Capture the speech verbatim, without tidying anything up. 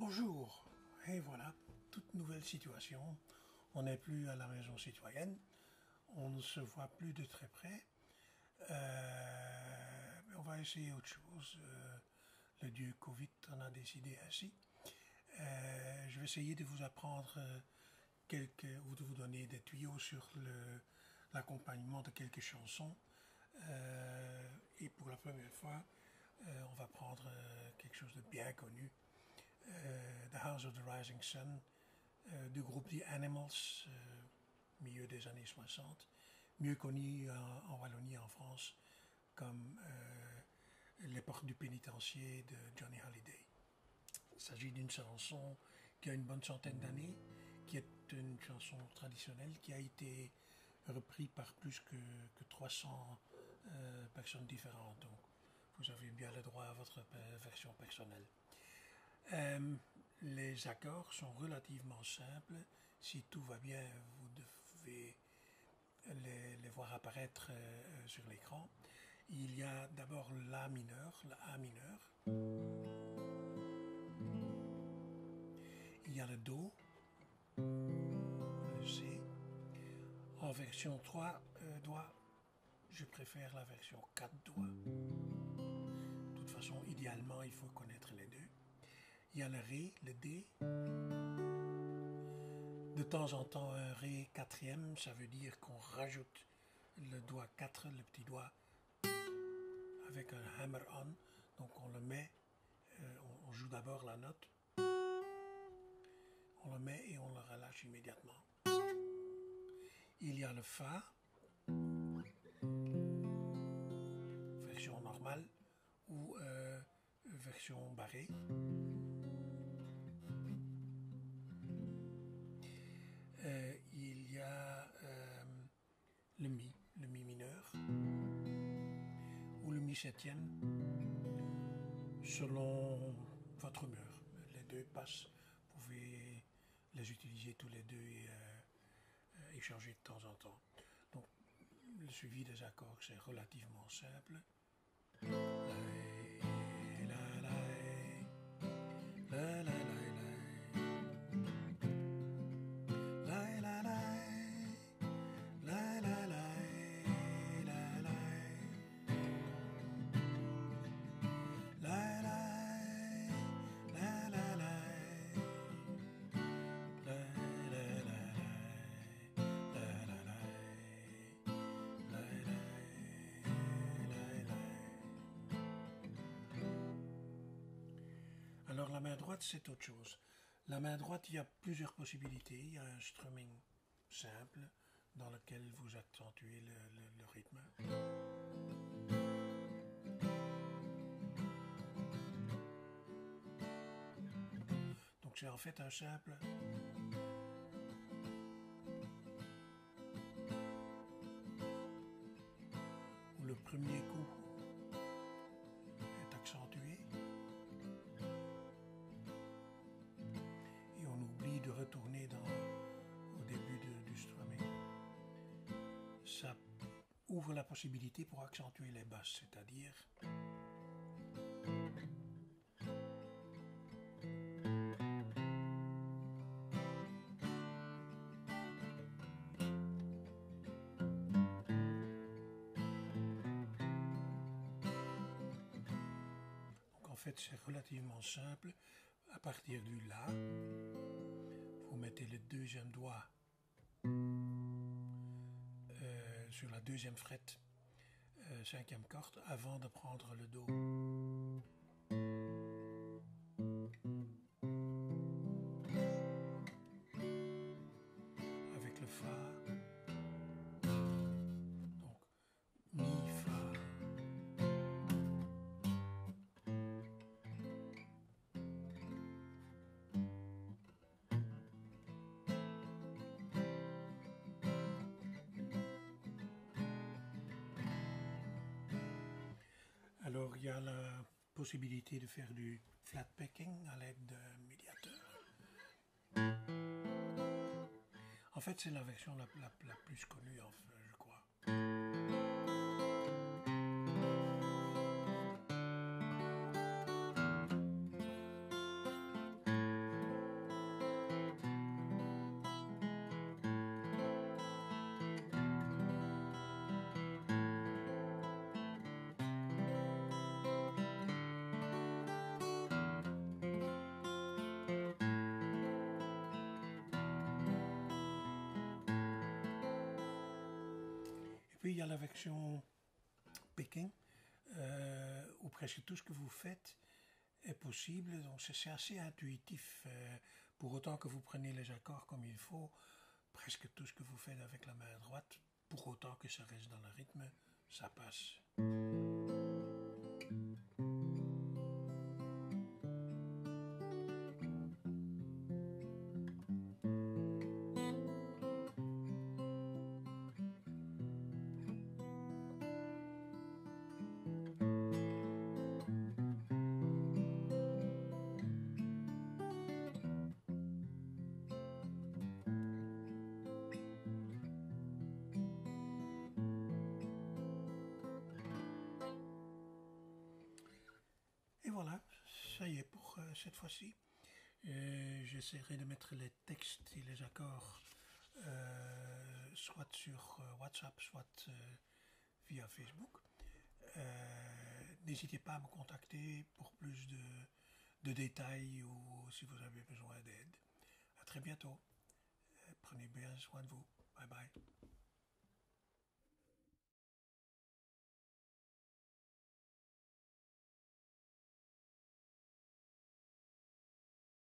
Bonjour, et voilà, toute nouvelle situation. On n'est plus à la maison citoyenne, on ne se voit plus de très près. Euh, on va essayer autre chose. Euh, le dieu Covid en a décidé ainsi. Euh, je vais essayer de vous apprendre quelques, ou de vous donner des tuyaux sur le, l'accompagnement de quelques chansons. Euh, et pour la première fois, euh, on va prendre euh, quelque chose de bien connu. Euh, The House of the Rising Sun, euh, du groupe The Animals, euh, milieu des années soixante, mieux connu en, en Wallonie, en France, comme euh, Les Portes du Pénitencier de Johnny Hallyday. Il s'agit d'une chanson qui a une bonne centaine d'années, qui est une chanson traditionnelle qui a été reprise par plus que, que trois cents euh, personnes différentes. Donc, vous avez bien le droit à votre version personnelle. Euh, les accords sont relativement simples. Si tout va bien, vous devez les, les voir apparaître euh, sur l'écran. Il y a d'abord La mineur, la A mineur. Il y a le Do, le C. En version trois euh, doigts, je préfère la version quatre doigts. De toute façon, idéalement, il faut connaître les deux. Il y a le Ré, le D. De temps en temps, un Ré quatrième, ça veut dire qu'on rajoute le doigt quatre, le petit doigt, avec un hammer-on. Donc on le met, euh, on joue d'abord la note, on le met et on le relâche immédiatement. Il y a le Fa, version normale ou euh, version barrée. Euh, il y a euh, le Mi, le Mi mineur, ou le Mi septième, selon votre humeur. Les deux passent, vous pouvez les utiliser tous les deux et euh, échanger de temps en temps. Donc, le suivi des accords, c'est relativement simple. La, la, la, la, la, la, la. Alors la main droite, c'est autre chose. La main droite, il y a plusieurs possibilités. Il y a un strumming simple dans lequel vous accentuez le, le, le rythme. Donc c'est en fait un simple. Où le premier coup est accentué. Et on oublie de retourner dans, au début de, du strumming. Ça ouvre la possibilité pour accentuer les basses, c'est-à-dire donc en fait c'est relativement simple. À partir du La, vous mettez le deuxième doigt euh, sur la deuxième frette, euh, cinquième corde, avant de prendre le Do. Avec le Fa. Donc, Mi, Fa. Alors, il y a la possibilité de faire du flat picking à l'aide d'un médiateur. En fait, c'est la version la, la, la plus connue, enfin, je crois. il y a la version picking, euh, où presque tout ce que vous faites est possible. Donc c'est assez intuitif. Euh, pour autant que vous preniez les accords comme il faut, presque tout ce que vous faites avec la main droite, pour autant que ça reste dans le rythme, ça passe. Et voilà, ça y est pour euh, cette fois-ci. Euh, J'essaierai de mettre les textes et les accords euh, soit sur euh, WhatsApp, soit euh, via Facebook. Euh, N'hésitez pas à me contacter pour plus de, de détails ou si vous avez besoin d'aide. À très bientôt. Prenez bien soin de vous. Bye bye.